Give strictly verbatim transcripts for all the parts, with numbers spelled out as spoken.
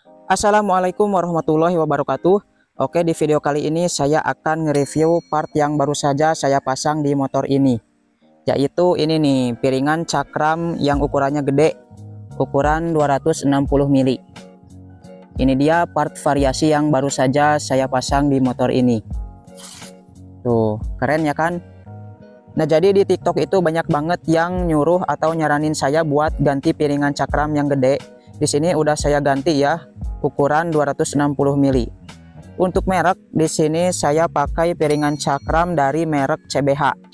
Assalamualaikum warahmatullahi wabarakatuh. Oke, di video kali ini saya akan nge-review part yang baru saja saya pasang di motor ini, yaitu ini nih, piringan cakram yang ukurannya gede, ukuran dua ratus enam puluh mili. Ini dia part variasi yang baru saja saya pasang di motor ini. Tuh, keren ya kan? Nah, jadi di TikTok itu banyak banget yang nyuruh atau nyaranin saya buat ganti piringan cakram yang gede. Di sini udah saya ganti ya, ukuran dua ratus enam puluh mili. Untuk merek di sini saya pakai piringan cakram dari merek C B H.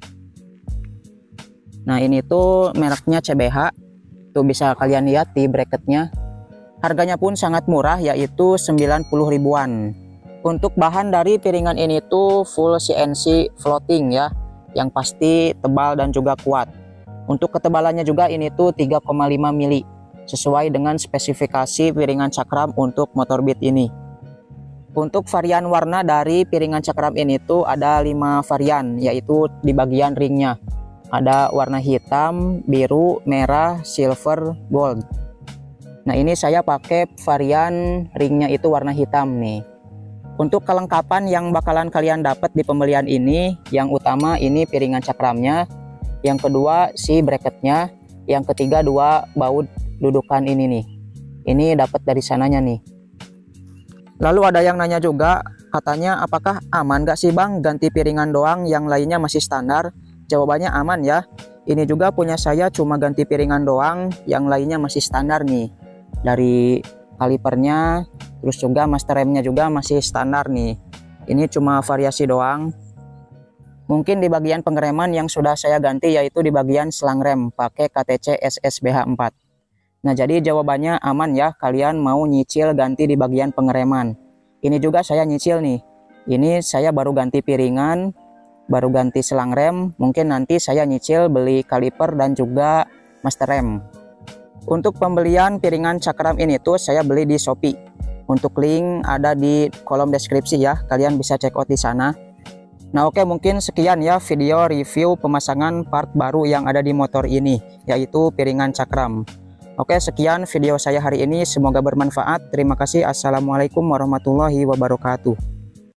Nah, ini tuh mereknya C B H. Tuh bisa kalian lihat di bracketnya. Harganya pun sangat murah, yaitu sembilan puluh ribuan. Untuk bahan dari piringan ini tuh full C N C floating ya, yang pasti tebal dan juga kuat. Untuk ketebalannya juga ini tuh tiga koma lima mili, sesuai dengan spesifikasi piringan cakram untuk motor Beat ini. Untuk varian warna dari piringan cakram ini tuh ada lima varian, yaitu di bagian ringnya ada warna hitam, biru, merah, silver, gold. Nah, ini saya pakai varian ringnya itu warna hitam nih. Untuk kelengkapan yang bakalan kalian dapat di pembelian ini, yang utama ini piringan cakramnya, yang kedua si bracketnya, yang ketiga dua baut dudukan ini nih. Ini dapat dari sananya nih. Lalu ada yang nanya juga, katanya apakah aman gak sih bang ganti piringan doang, yang lainnya masih standar? Jawabannya aman ya. Ini juga punya saya cuma ganti piringan doang, yang lainnya masih standar nih. Dari kalipernya, terus juga master remnya juga masih standar nih. Ini cuma variasi doang. Mungkin di bagian pengereman yang sudah saya ganti, yaitu di bagian selang rem pakai K T C S S B H empat. Nah, jadi jawabannya aman ya, kalian mau nyicil ganti di bagian pengereman. Ini juga saya nyicil nih. Ini saya baru ganti piringan, baru ganti selang rem. Mungkin nanti saya nyicil beli kaliper dan juga master rem. Untuk pembelian piringan cakram ini tuh saya beli di Shopee. Untuk link ada di kolom deskripsi ya, kalian bisa check out di sana. Nah, oke, mungkin sekian ya video review pemasangan part baru yang ada di motor ini, yaitu piringan cakram. Oke, sekian video saya hari ini, semoga bermanfaat. Terima kasih. Assalamualaikum warahmatullahi wabarakatuh.